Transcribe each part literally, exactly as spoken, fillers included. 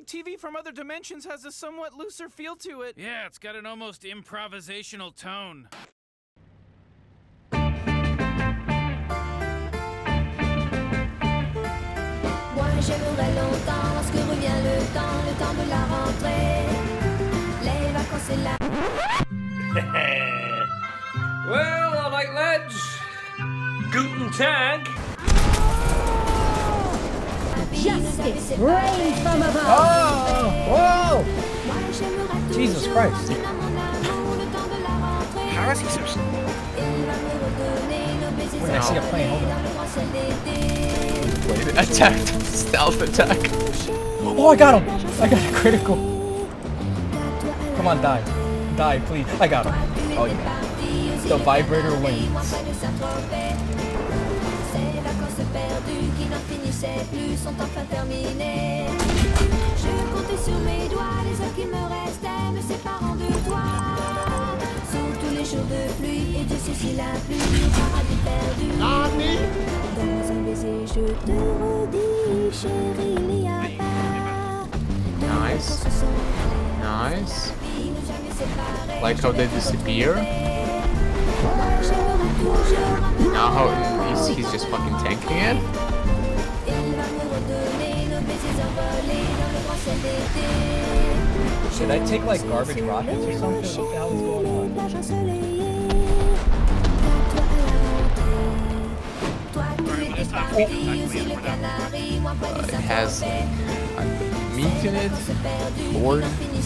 T V from other dimensions has a somewhat looser feel to it. Yeah, it's got an almost improvisational tone. Moi j'aimerais longtemps lorsque revient le temps, le temps de la rentrée. Les vacances et la... Well, all right, lads. Guten Tag. Justice reigns from above. Oh! Whoa! Jesus Christ. How is he so slow? Wait, I see a plane. Hold on. Wait, attacked. Stealth attack. Oh, I got him! I got a critical. Come on, die. Die, please. I got him. Oh, yeah. The vibrator wins. Qui n'en finissaient plus sont enfin terminés. Je comptais sur mes doigts les heures qui me restaient, me séparant de toi. Sous tous les jours de pluie, et Dieu sait s'il a plu, au paradis perdu. Dans un baiser, je te redis, chérie, il n'y a pas. Nice. Nice. Like how they disappear. Now how he's, he's just fucking tanking it? Should I take like garbage rockets or something? What the hell is going on? Uh, it has uh, meat in it. Corn.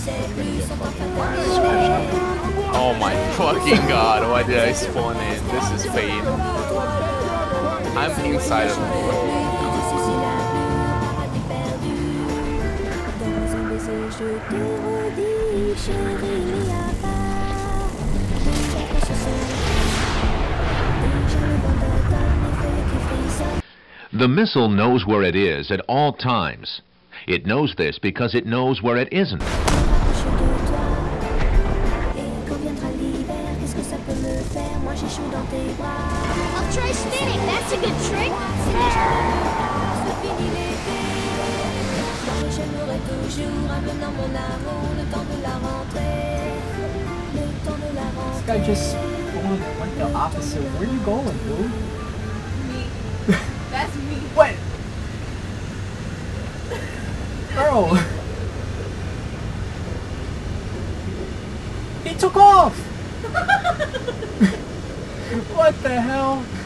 Oh my fucking god, why did I spawn in? This is fate. I'm inside of the door. The missile knows where it is at all times. It knows this because it knows where it isn't. I'll try spinning, that's a good trick. This guy just went, went the opposite. Where are you going, dude? Me. That's me. What? Bro. He took off! What the hell?